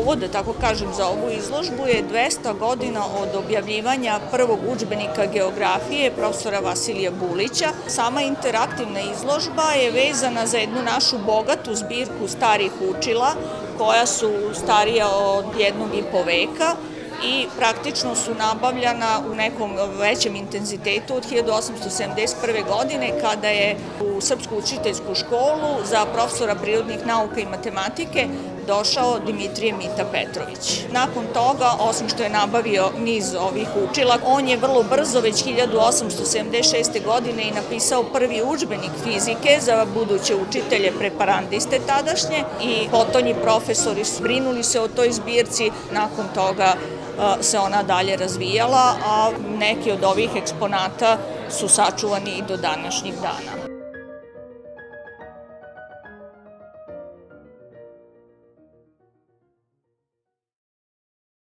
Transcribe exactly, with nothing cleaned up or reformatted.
povod, da tako kažem, za ovu izložbu je dvesta godina od objavljivanja prvog udžbenika geografije profesora Vasilija Bulića. Sama interaktivna izložba je vezana za jednu našu bogatu zbirku starih učila koja su starija od jednog i po veka i praktično su nabavljana u nekom većem intenzitetu od hiljadu osamsto sedamdeset prve. godine kada je u Srpsku učiteljsku školu za profesora prirodnih nauka i matematike došao Dimitrije Mita Petrović. Nakon toga, osim što je nabavio niz ovih učila, on je vrlo brzo, već hiljadu osamsto sedamdeset šeste. godine i napisao prvi udžbenik fizike za buduće učitelje preparandiste tadašnje i potonji profesori brinuli se o toj zbirci. Nakon toga se ona dalje razvijala, a neki od ovih eksponata su sačuvani i do današnjih dana.